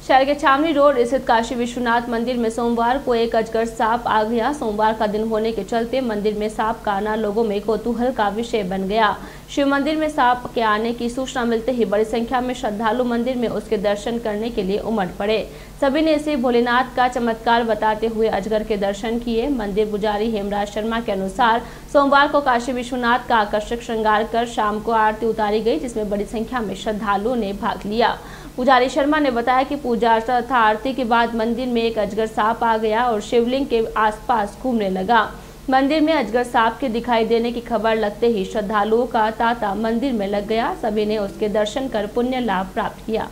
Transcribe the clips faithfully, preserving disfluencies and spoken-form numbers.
शहर के छावनी रोड स्थित काशी विश्वनाथ मंदिर में सोमवार को एक अजगर सांप आ गया। सोमवार का दिन होने के चलते मंदिर में सांप का आना लोगों में कौतूहल का विषय बन गया। शिव मंदिर में सांप के आने की सूचना मिलते ही बड़ी संख्या में श्रद्धालु मंदिर में उसके दर्शन करने के लिए उमड़ पड़े। सभी ने इसे भोलेनाथ का चमत्कार बताते हुए अजगर के दर्शन किए। मंदिर पुजारी हेमराज शर्मा के अनुसार सोमवार को काशी विश्वनाथ का आकर्षक श्रृंगार कर शाम को आरती उतारी गई, जिसमें बड़ी संख्या में श्रद्धालुओं ने भाग लिया। पुजारी शर्मा ने बताया कि पूजा अर्चना तथा आरती के बाद मंदिर में एक अजगर सांप आ गया और शिवलिंग के आसपास घूमने लगा। मंदिर में अजगर सांप के दिखाई देने की खबर लगते ही श्रद्धालुओं का तांता मंदिर में लग गया। सभी ने उसके दर्शन कर पुण्य लाभ प्राप्त किया।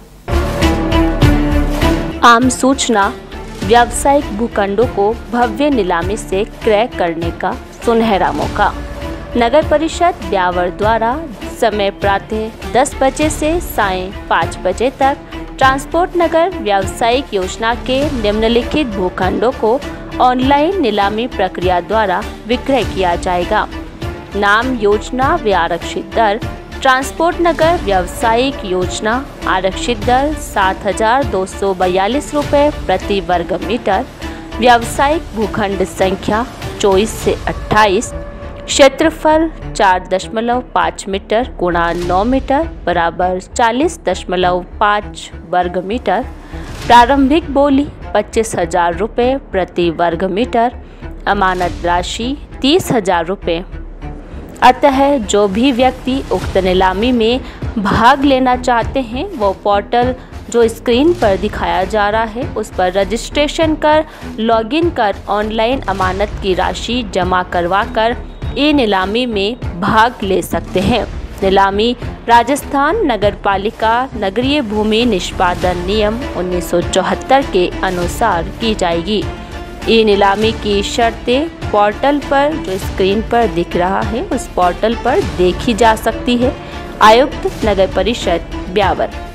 आम सूचना, व्यावसायिक भूखंडों को भव्य नीलामी से क्रय करने का सुनहरा मौका। नगर परिषद ब्यावर द्वारा समय प्रातः दस बजे से सायं पाँच बजे तक ट्रांसपोर्ट नगर व्यावसायिक योजना के निम्नलिखित भूखंडों को ऑनलाइन नीलामी प्रक्रिया द्वारा विक्रय किया जाएगा। नाम, योजना व आरक्षित दर। ट्रांसपोर्ट नगर व्यावसायिक योजना आरक्षित दर सात हजार दो सौ बयालीस रुपये प्रति वर्ग मीटर। व्यावसायिक भूखंड संख्या चौबीस से अट्ठाईस। क्षेत्रफल चार दशमलव पाँच मीटर गुणा नौ मीटर बराबर चालीस दशमलव पाँच वर्ग मीटर। प्रारंभिक बोली पच्चीस हजार रुपये प्रति वर्ग मीटर। अमानत राशि तीस हजार रुपये। अतः जो भी व्यक्ति उक्त नीलामी में भाग लेना चाहते हैं वो पोर्टल जो स्क्रीन पर दिखाया जा रहा है उस पर रजिस्ट्रेशन कर लॉगिन कर ऑनलाइन अमानत की राशि जमा करवा कर ई नीलामी में भाग ले सकते हैं। नीलामी राजस्थान नगरपालिका नगरीय भूमि निष्पादन नियम उन्नीस सौ चौहत्तर के अनुसार की जाएगी। ई नीलामी की शर्तें पोर्टल पर जो स्क्रीन पर दिख रहा है उस पोर्टल पर देखी जा सकती है। आयुक्त नगर परिषद ब्यावर।